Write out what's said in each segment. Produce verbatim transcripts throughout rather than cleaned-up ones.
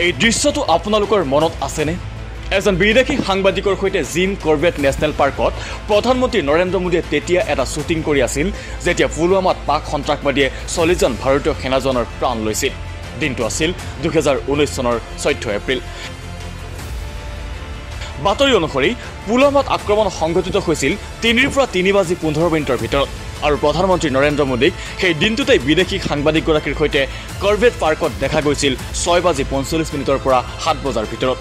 এই দৃশ্যটো আপোনালোকৰ মনত আছেনে? এজন বিদেশী সাংবাদিকৰ সৈতে জিম কৰবেট নেশ্যনেল পাৰ্কত প্ৰধানমন্ত্ৰী নৰেন্দ্ৰ মোদীয়ে তেতিয়া এটা শ্বুটিং কৰি আছিল যেতিয়া পুলৱামাত পাক সন্ত্ৰাসবাদীয়ে চল্লিছজন ভাৰতীয় সেনাজনৰ প্ৰাণ লৈছিল। দিনটো আছিল দুহেজাৰ ঊনৈছ চনৰ চৈধ্য এপ্ৰিল। বাতৰি অনুসৰি পুলৱামাত আক্ৰমণ সংঘটিত হৈছিল তিনিৰ পৰা তিনি বাজি পোন্ধৰ মিনিটৰ ভিতৰত আৰু প্ৰধানমন্ত্ৰী নৰেন্দ্ৰ মোদীক সেই দিনটোতেই বিদেশী সাংবাদিকগৰাকীৰ সৈতে কৰবেট পাৰ্কত দেখা গৈছিল ছয় বাজি পঞ্চল্লিছ মিনিটৰ পৰা সাত বজাৰ ভিতৰত।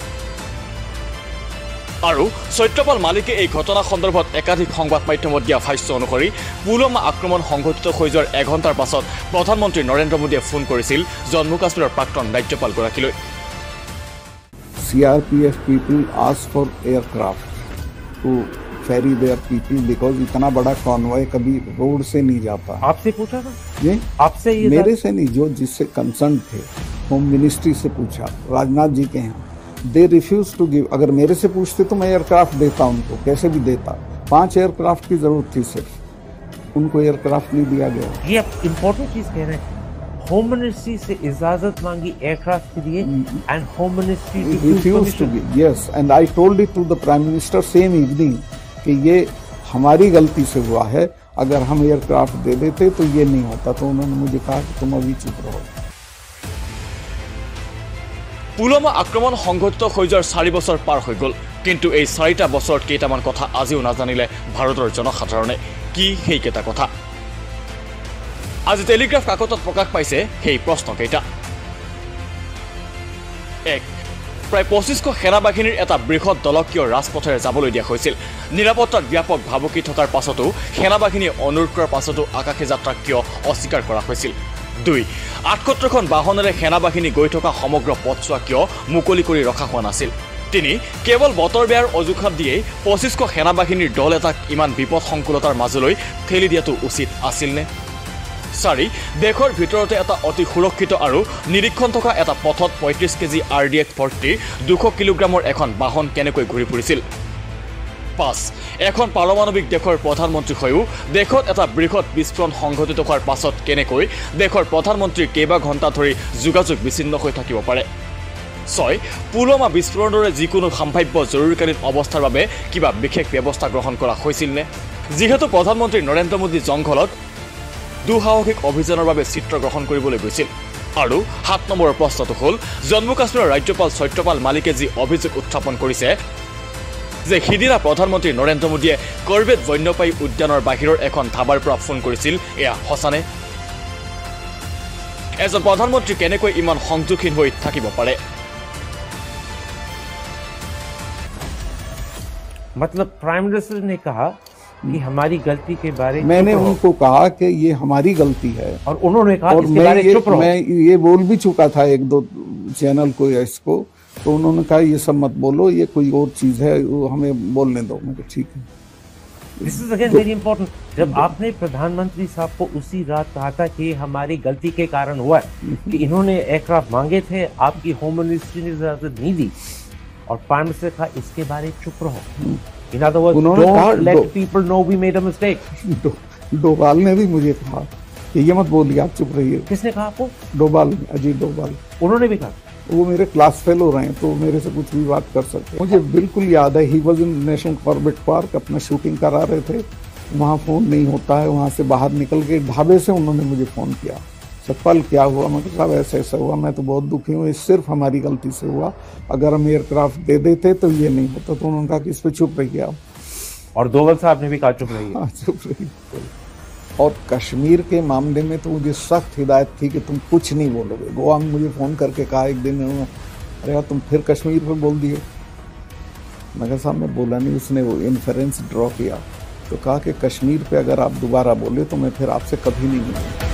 আৰু সত্যপাল মালিকে এই ঘটনা সন্দৰ্ভত একাধিক সংবাদ মাধ্যমত দিয়া ভাষ্য অনুসৰি পুলৱামা আক্ৰমণ সংঘটিত হৈ যোৱাৰ এঘণ্টাৰ পাছত প্ৰধানমন্ত্ৰী নৰেন্দ্ৰ মোদীয়ে ফোন কৰিছিল জম্মু কাশ্মীৰৰ প্ৰাক্তন ৰাজ্যপালগৰাকীলৈ। C R P F people ask for aircraft to ferry their people because इतना बड़ा कॉन्वॉय कभी रोड से नहीं जाता। आपसे पूछा था? ये आपसे ये मेरे से नहीं, जो जिससे कंसर्न थे होम मिनिस्ट्री से पूछा, राजनाथ जी के यहाँ। They refuse to give. अगर मेरे से पूछते तो मैं एयरक्राफ्ट देता उनको, कैसे भी देता। पांच एयरक्राफ्ट की जरूरत थी सिर्फ, उनको एयरक्राफ्ट नहीं दिया गया। ये आप इम्पोर्टेंट चीज कह रहे हैं, होम मिनिस्ट्री से इजाजत मांगी एयरक्राफ्ट के लिए and home ministry refuse to give. Yes, and I told it to the prime minister same evening कि ये हमारी गलती से हुआ है, अगर हम एयरक्राफ्ट दे देते तो ये नहीं होता। तो उन्होंने मुझे कहा कि तुम अभी चुप रहो। পুলৱামা আক্ৰমণ সংঘটিত হৈ যোৱাৰ চাৰি বছৰ পাৰ হৈ গ'ল, কিন্তু এই চাৰিটা বছৰত কেইটামান কথা আজিও নাজানিলে ভাৰতৰ জনসাধাৰণে। কি সেইকেইটা কথা? আজি টেলিগ্ৰাফ কাকতত প্ৰকাশ পাইছে সেই প্ৰশ্নকেইটা। এক, প্ৰায় পঁচিছশ সেনা বাহিনীৰ এটা বৃহৎ দলক কিয় ৰাজপথেৰে যাবলৈ দিয়া হৈছিল? নিৰাপত্তাৰ ব্যাপক ভাবুকি থকাৰ পাছতো সেনা বাহিনীয়ে অনুৰোধ কৰাৰ পাছতো আকাশী যাত্ৰা কিয় অস্বীকাৰ কৰা হৈছিল? দুই, আঠসত্তৰখন বাহনেৰে সেনা বাহিনী গৈ থকা সমগ্ৰ পথছোৱা কিয় মুকলি কৰি ৰখা হোৱা নাছিল? তিনি, কেৱল বতৰ বেয়াৰ অজুহাত দিয়েই পঁচিছশ সেনা বাহিনীৰ দল এটাক ইমান বিপদ সংকুলতাৰ মাজলৈ ঠেলি দিয়াটো উচিত আছিলনে? চাৰি, দেশৰ ভিতৰতে এটা অতি সুৰক্ষিত আৰু নিৰীক্ষণ থকা এটা পথত পঁয়ত্ৰিছ কেজি আৰ ডি এক্স ভৰ্তি দুশ কিলোগ্ৰামৰ এখন বাহন কেনেকৈ ঘূৰি ফুৰিছিল? পাঁচ, এখন পাৰমাণৱিক দেশৰ প্ৰধানমন্ত্ৰী হৈও দেশত এটা বৃহৎ বিস্ফোৰণ সংঘটিত হোৱাৰ পাছত কেনেকৈ দেশৰ প্ৰধানমন্ত্ৰীৰ কেইবা ঘণ্টা ধৰি যোগাযোগ বিচ্ছিন্ন হৈ থাকিব পাৰে? ছয়, পুলৱামা বিস্ফোৰণৰ দৰে যিকোনো সম্ভাৱ্য জৰুৰীকালীন অৱস্থাৰ বাবে কিবা বিশেষ ব্যৱস্থা গ্ৰহণ কৰা হৈছিল নে? যিহেতু প্ৰধানমন্ত্ৰী নৰেন্দ্ৰ মোদী জংঘলত দুঃসাহসিক অভিযানৰ বাবে চিত্ৰ গ্ৰহণ কৰিবলৈ গৈছিল। আৰু সাত নম্বৰৰ প্ৰশ্নটো হ'ল, জম্মু কাশ্মীৰৰ ৰাজ্যপাল সত্যপাল মালিকে যি অভিযোগ উত্থাপন কৰিছে যে সিদিনা প্ৰধানমন্ত্ৰী নৰেন্দ্ৰ মোদীয়ে কৰবেট বন্যপ্ৰাণী উদ্যানৰ বাহিৰৰ এখন ধাবাৰ পৰা ফোন কৰিছিল, এয়া সঁচানে? এজন প্ৰধানমন্ত্ৰী কেনেকৈ ইমান সংযোগহীন হৈ থাকিব পাৰে? मतलब प्राइम मिनिस्टर ने कहा कि हमारी गलती के बारे में मैंने उनको कहा कि ये हमारी गलती है और उन्होंने कहा और इसके मैं बारे ये, चुप रहो। मैं ये बोल भी चुका था एक दो चैनल को या इसको, तो उन्होंने कहा ये सब मत बोलो, ये कोई और चीज है, वो हमें बोलने दो। मैं ठीक है। This is again very important. जब आपने प्रधानमंत्री साहब को उसी रात कहा था कि हमारी गलती के कारण हुआ है, कि इन्होंने एयरक्राफ्ट मांगे थे, आपकी होम मिनिस्ट्री ने इजाजत नहीं दी, और प्राइम मिनिस्टर कहा इसके बारे में चुप रहो। In other words, don't let people know we made a mistake. Doval ने भी मुझे कहा कि ये मत बोलिए, आप चुप रहिए। किसने कहा आपको? डोभाल, अजीत डोभाल। उन्होंने भी कहा। वो मेरे क्लास फेलो रहे हैं, तो मेरे से कुछ भी बात कर सकते हैं। मुझे बिल्कुल याद है, he was in National Corbett Park, अपना शूटिंग करा रहे थे। वहाँ फ़ोन नहीं होता है, वहाँ से बाहर निकल के ढाबे से उन्होंने मुझे फ़ोन किया, सतपाल क्या हुआ? मैं कहा साहब ऐसा ऐसा हुआ, मैं तो बहुत दुखी हूँ, ये सिर्फ हमारी गलती से हुआ, अगर हम एयरक्राफ्ट दे देते तो ये नहीं होता। तो उन्होंने कहा कि इस पर चुप रहिए आप। और डोभाल साहब ने भी कहा चुप रहिए। हाँ, चुप रहिए। और कश्मीर के मामले में तो मुझे सख्त हिदायत थी कि तुम कुछ नहीं बोलोगे। गोवा में मुझे फ़ोन करके कहा एक दिन, अरे यार तुम फिर कश्मीर पर बोल दिए। मैं कहा साहब मैं बोला नहीं। उसने वो इन्फरेंस ड्रॉ किया, तो कहा कि कश्मीर पे अगर आप दोबारा बोले तो मैं फिर आपसे कभी नहीं मिलूंगा।